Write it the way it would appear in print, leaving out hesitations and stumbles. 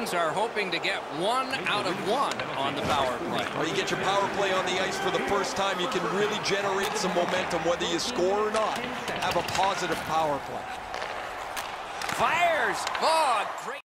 Kings are hoping to get 1 out of 1 on the power play. Well, you get your power play on the ice for the first time, you can really generate some momentum, whether you score or not. Have a positive power play. Fires! Oh, great.